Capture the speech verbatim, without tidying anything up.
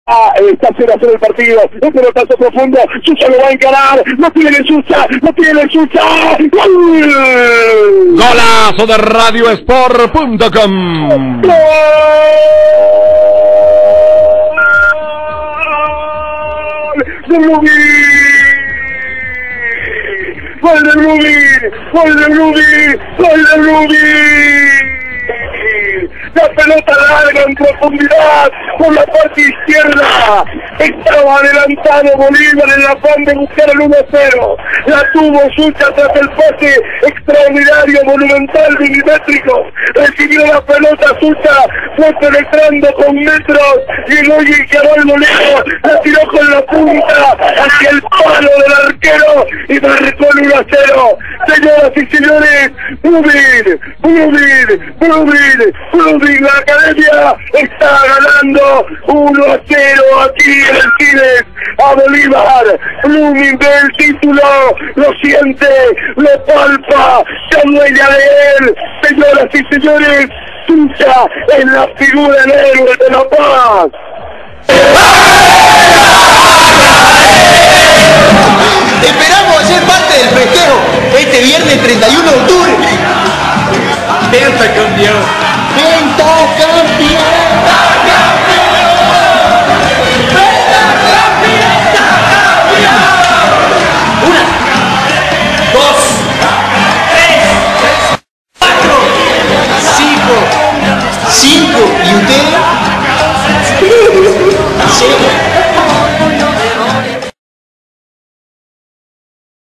Ah, está cero a cero el partido, un pelotazo profundo, Sucha lo va a encarar, no tiene Sucha, no tiene Sucha, ¡gol! Golazo de radio sport punto com. ¡Gol! ¡De Rubí! ¡Gol de Rubí! ¡Gol de Rubí! ¡Gol de Rubí! La pelota larga en profundidad por la parte izquierda. Estaba adelantado Bolívar en la afán de buscar el uno a cero. La tuvo Sucha tras el pase extraordinario, monumental, milimétrico. Recibió la pelota Sucha, fue penetrando con metros y luego quedó el Bolívar, la tiró con la punta hacia el palo del arquero y marcó el uno a cero. Señoras y señores, Rubín, Rubín, Rubín, Rubín, la academia está ganando uno a cero aquí en el Cines a Bolívar. Rubín ve el título, lo siente, lo palpa, se adueña de él. Señoras y señores, Sucha es la figura del héroe de la paz. Te esperamos a ser parte del festejo este viernes treinta y uno de octubre. Pentacampeón. Pentacampeón.